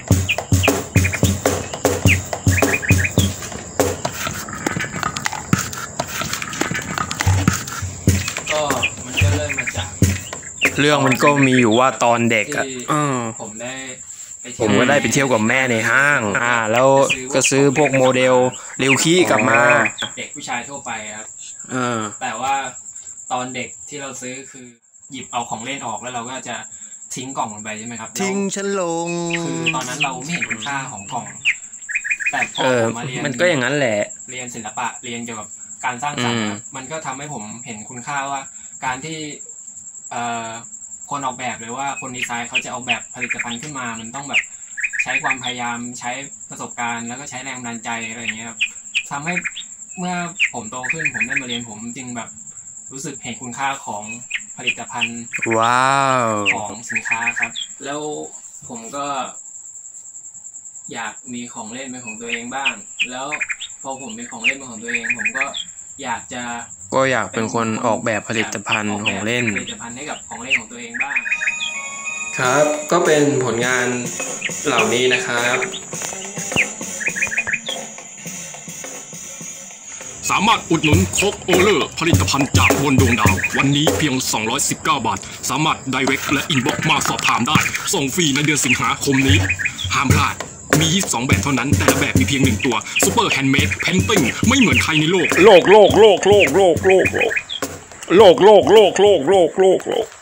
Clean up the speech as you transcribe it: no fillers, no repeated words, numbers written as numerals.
ก็มันก็เริ่มมาจากเรื่องมันก็มีอยู่ว่าตอนเด็กอ่ะผมก็ได้ไปเที่ยวกับแม่ในห้างแล้วก็ซื้อพวกโมเดลเรียวคีกลับมาเด็กผู้ชายทั่วไปครับแต่ว่าตอนเด็กที่เราซื้อคือหยิบเอาของเล่นออกแล้วเราก็จะทิ้งกล่องมันไปใช่ไหมครับทิ้งฉันลงคือตอนนั้นเราไม่เห็นคุณค่าของกล่องแต่พอมาเรียนมันก็อย่างนั้นแหละเรียนศิลปะเรียนเกี่ยวกับการสร้างสรรค์มันก็ทำให้ผมเห็นคุณค่าว่าการที่คนออกแบบหรือว่าคนดีไซน์เขาจะเอาแบบผลิตภัณฑ์ขึ้นมามันต้องแบบใช้ความพยายามใช้ประสบการณ์แล้วก็ใช้แรงบันดาลใจอะไรอย่างเงี้ยครับทำให้เมื่อผมโตขึ้นผมได้มาเรียนผมจึงแบบรู้สึกเห็นคุณค่าของผลิตภัณฑ์ของสินค้าครับแล้วผมก็อยากมีของเล่นเป็นของตัวเองบ้างแล้วพอผมมีของเล่นเป็นของตัวเองผมก็อยากเป็นคนออกแบบผลิตภัณฑ์ของเล่นผลิตภัณฑ์ให้กับของเล่นของตัวเองบ้างครับก็เป็นผลงานเหล่านี้นะครับสามารถอุดหนุนโคกโอเลอร์ผลิตภัณฑ์จากบนดวงดาววันนี้เพียง219 บาทสามารถ Direct และ Inbox มาสอบถามได้ส่งฟรีในเดือนสิงหาคมนี้ห้ามพลาดมี22แบบเท่านั้นแต่ละแบบมีเพียง1ตัวซูเปอร์แฮนด์เมดเพนติ้งไม่เหมือนใครในโลก